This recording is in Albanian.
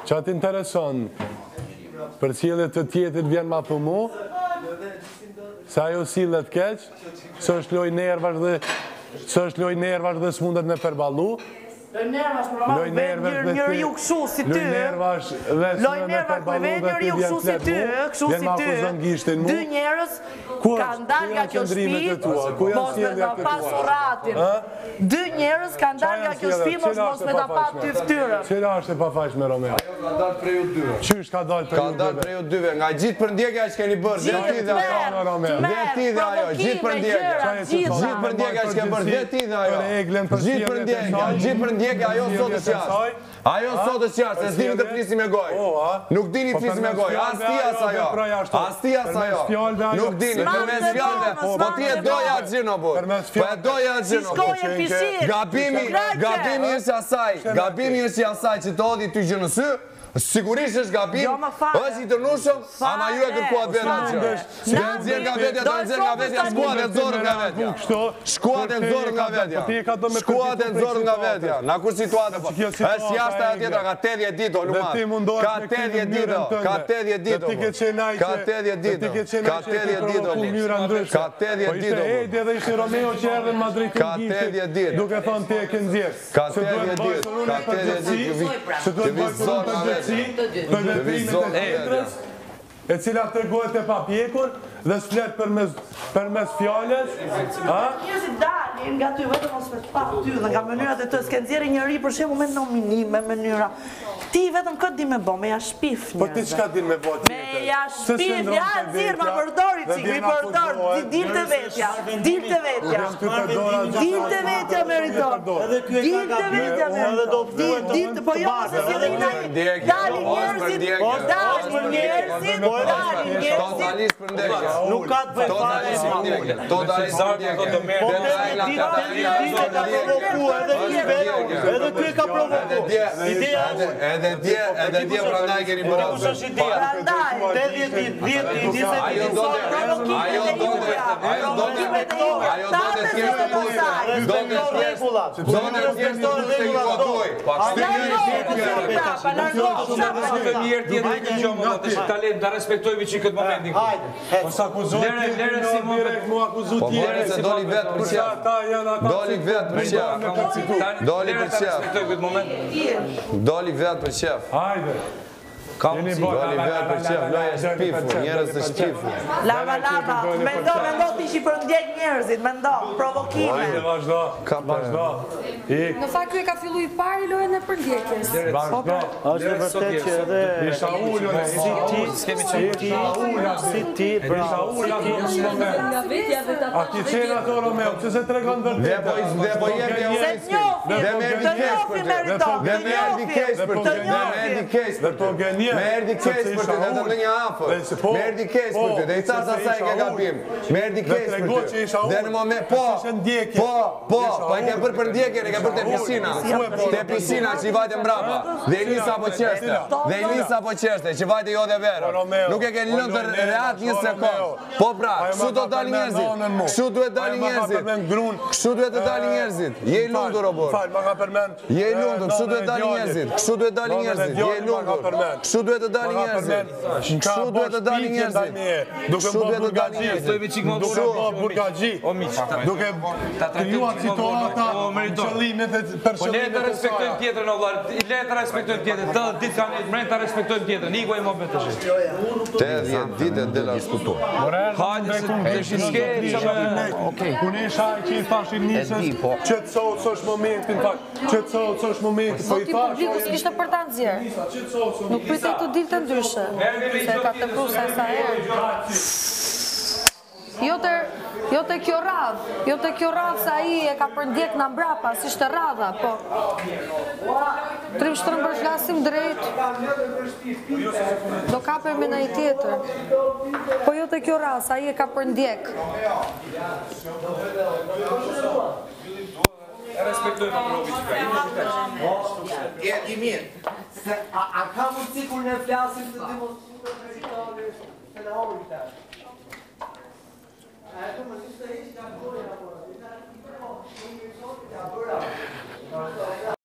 Qa t'intereson? Për cilët të tjetët vjen ma për mu? Se ajo sillet keq? Së është loj nervash dhe s'mundet me përballu? Loj nervash për mamma, ven njëri ju këshu si ty. Loj nervash për ven njëri ju këshu si ty, këshu si ty. Dy njerës kanë dalë nga kjo shpi, mos me ta pas uratin. Dy njerës kanë dalë nga kjo shpi, mos me ta pas ty ftyrën. Qëra është e pafajshme, Romeo? Ka dalë prej u dyve. Qysh ka dalë prej u dyve? Ka dalë prej u dyve, nga gjithë për ndjekja që keni bërë, dhe ti dhe ajo. Dhe ti dhe ajo, gjithë për ndjekja. Gjithë për ndjekja që keni bërë, dhe ti dhe ajo. Gjithë për ndjekja, gjithë për ndjekja, ajo sot është jashtë. Ajo sot është jashtë, se s'dini të flisi me gojë. Nuk dini të flisi me gojë, as ti as ajo. As ti as ajo. Nuk dini, përmes fjallëve. Po ti e doja atë gjino, po. Po e doja atë gjino, po. Gabimi është asaj, gabimi është asaj që të odhi ty gjë në sy. Sigurisht është gabim, është i tërnushëm, ama ju e kërkuat vetë atë gjë. Të nëzirë nga vetja, të nëzirë nga vetja, shkuat e nëzorën nga vetja. Shkuat e nëzorën nga vetja. Shkuat e nëzorën nga vetja. Na kur situatë, është jashtë e tjetra, ka 80 dito, lumat. Ka 80 dito, ka 80 dito. Ka 80 dito, ka 80 dito. Ka 80 dito. Edi edhe ishte Romeo që erdhe në Madrid të ngjishtë, duke thonë ti e ke nxjerr. Ka 80 dito, ka 80 dito. Të vizon nga vetja. Për veprimet e tjetrës, e cila tregohet e papjekur dhe s'flet përmes fjallës. Njerëzit dalin nga ty, vetëm mos me të pa ty dhe nga mënyrat e të s'ke nxjerrë njëri për shembull me nominim, me mënyra. Ti vetëm këtë di me bo, me ja shpif njerëzve. Po ti çka din me bo tjetër? Me ja shpif, ja nxirr, ma përdori cik, mi përdor, dil të vetja, dil të vetja. Dil të vetja meriton. Dil të vetja meriton. Dil të, po jo, se si dhe i dalin njerëzit, dalin njerëzit. Totalisht për ndekja. Nuk ka të bëjë fare. Totalisht për ndekja. Edhe ky e ka provoku. Ideja është edhe dje prandaj keni bërë atë. Kush është ideja? 80 ditë, 10 ditë, 20 Ta respektojmë që këtë momentin. Po sa akuzojnë direkt mu akuzu tjerë. Se doli vetë për qef. Doli vetë për qef. Doli për qef. Doli vetë për qef. Hajde. Doli vetë për qef. Loja shpifu, njerës të shpifu. Lava, mendo ti që për ndjek njerëzit, mendo, provokime. Hajde, vazhdo. Në fakt, ju e ka fillu i pari lojën e përndjekjes. Vazhdo. është e vërtet që edhe Isha ullën, si ti, bravo. A ti qenë ato Romeo, që se tregon vërtet. Dhe po jemi e Se të njofi meriton, të njofi. Me erdi kesh për të dhe të një afër. Me erdi kesh për të dhe i thasë asaj ke gabim. Me erdi kesh për të. Dhe në moment, po e ke bërë për ndjekje, e ke bërë të pisina. Të pisina që i vajtë mbrapa. Dhe i lisa po qeshte. Dhe i lisa po qeshte, që vajtë jo dhe verë. Nuk e ke lënë të reat një sekund. Po pra, kështu do dalë njerëzit. Kështu duhet dalë njerëzit. Kështu duhet të dalë njerëzit. Je i lundur, Robor. Je i lundur, kështu duhet dalë njerëzit. Kështu duhet dalë njerëzit. Je i lundur. Kështu duhet të dalë njerëzit. Kështu duhet të dalë njerëzit. Kështu duhet të dalë njerëzit. Duke bërë burgagji. Duke kryuar situata në qëllimet e Po personit. le të respektojmë tjetërën, o vlarë. Le të respektojmë tjetërën. Të ditë kanë e mrejnë të respektojmë tjetërën. Iko e më betë të shqe. 80 ditë dhe la skutu. Hajde se të shiske Unë isha që i thashin nisës, qëtësot së është momentin, qëtësot së është momentin, po i Zoti publiku s'kishte për ta nxjerrë. Nuk pritej të dilte ndryshe, se ka të prusa e sa herë. Jo të kjo radhë sa i e ka përndjek në mbrapa, si shte radha, po. Trim shtërëm për flasim drejt, do kape me në i tjetër. Po jo të kjo radhë sa i e ka përndjek. respektojmë aprovi që ka i mirë. A ka mundësi kur ne flasim të demonstruar të telehomin të? A e të më gjithë të ishtë ka bërë,